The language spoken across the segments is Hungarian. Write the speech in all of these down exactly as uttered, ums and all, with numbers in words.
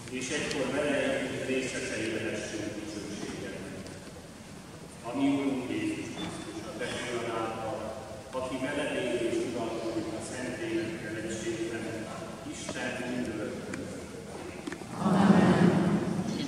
és egykor vele részesei lehessünk dicsőségednek. A mi Úrunk Jézus Krisztus, a te fiad által, aki veled él és uralkodik a Szentlélekkel egységben, Isten mindörökkön. Amen.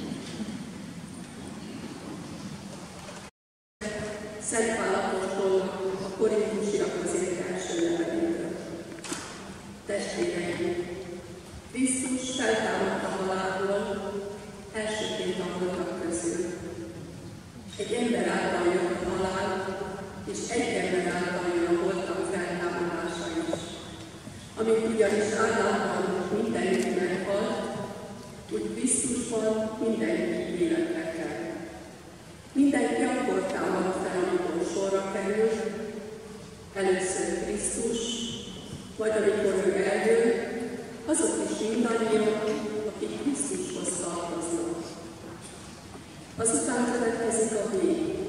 Szent Pál apostolnak a korintusiak az év első leveléből. Testvéreim, Krisztus feltámadt a halálból, elsőként a holtak közül. Egy ember által jött a halál, és egy ember által jön a holtak feltámadása is. Amit ugyanis Ádámban mindenki meghalt, úgy Krisztusban mindenki életre kell. Mindenki akkor támad fel, amikor sorra kerül, először Krisztus, majd amikor ő eljön, azok is mindannyian, akik Krisztushoz tartoznak. Azután következik a vég,